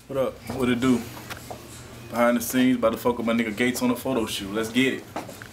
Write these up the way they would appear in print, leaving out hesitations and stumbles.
What up? What it do? Behind the scenes, about to fuck with my nigga Gates on a photo shoot. Let's get it.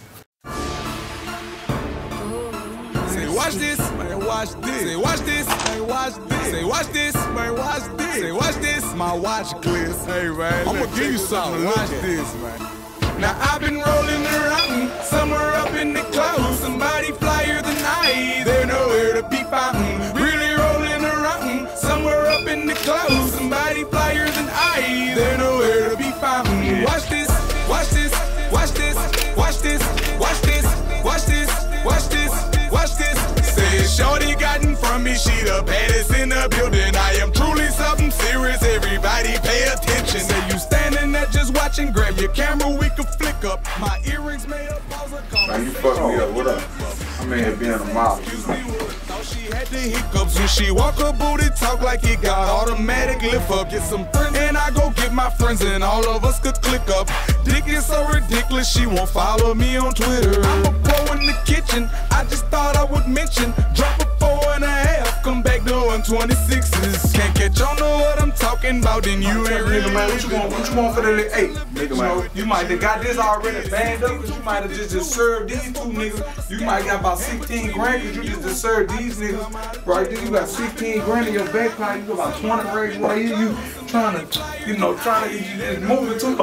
Say watch this, man, watch this. Say watch this, man, watch this. Say watch this, man, watch this. Say watch this, my watch clears. Hey man, I'ma give you something. Watch this, man. Now I've been rolling around, somewhere up in the clouds. Somebody flyer than I, they're nowhere to be found. Really rolling around, somewhere up in the clouds. Somebody flyer than I, they're nowhere to be found. Watch this, watch this, watch this, watch this, watch this, watch this, watch this, watch this. Said shorty got in from me, she the baddest in the building. I am truly something serious, everybody pay attention. Say you standing there just watching, grab your camera, we can flick up. My earrings made up, pause a call. Man, you fucked me up, what up? I'm in here being a mob. She had the hiccups when she walk her booty, talk like it got automatic lift up. Get some friends and I go get my friends and all of us could click up. Dick is so ridiculous, she won't follow me on Twitter. I'm a pro in the kitchen, I just thought I would mention. Drop a 4.5, come back to 126s. Can't catch on to what I'm talking about, then you ain't really man. What you want for the little 8? Nigga, man. You might have got this already banned up because you might have just served these two niggas. You might got about 16 grand because you just served these niggas. Right there, you got 16 grand in your bank account. You got about 20 raises right here. You trying to, you just moving too.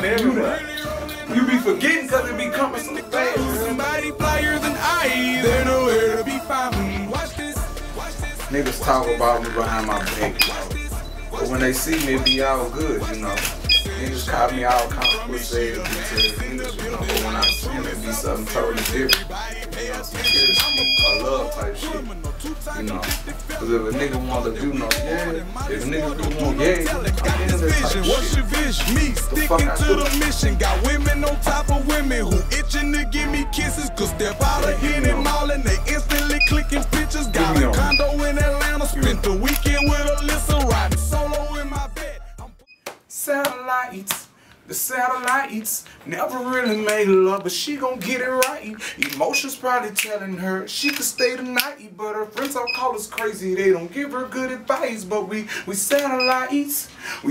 You be forgetting because it be coming so fast. Somebody flyer than I, they're nowhere to be found. Watch this, watch this. Niggas talk about me behind my back, but when they see me, it be all good, you know. Niggas call me all kind of pussy niggas, you know. But when I see them, it be something totally different. You know, some shit, a love type shit, you know. Cause if a nigga want to do no if a nigga do want What's your vision? Me sticking to the mission. Got women on top of women who itching to give me kisses. Cause step out of here and mall and they instantly clicking pictures. Got a condo in Atlanta, spent the weekend with Alyssa, riding solo in my bed. Satellites, the satellites never really made love, but she gon' get it right. Emotions probably telling her she could stay tonight, but her friends all call us crazy. They don't give her good advice, but we satellites,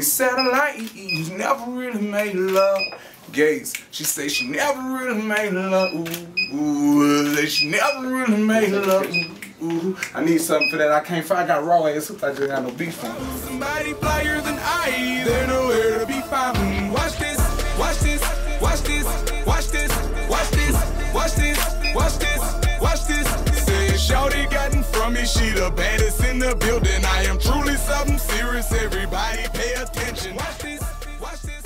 never really made love. Gates, she say she never really made love. Ooh, she never really made love. Ooh, I need something for that. I can't find. I got raw ass. I just got no beef on. Somebody flyer than I, they're nowhere to be found. Watch this, watch this, watch this, watch this, watch this, watch this, watch this, watch this. Said shorty got in from me, she the baddest in the building. I am truly something serious. Everybody pay attention. Watch this, watch this.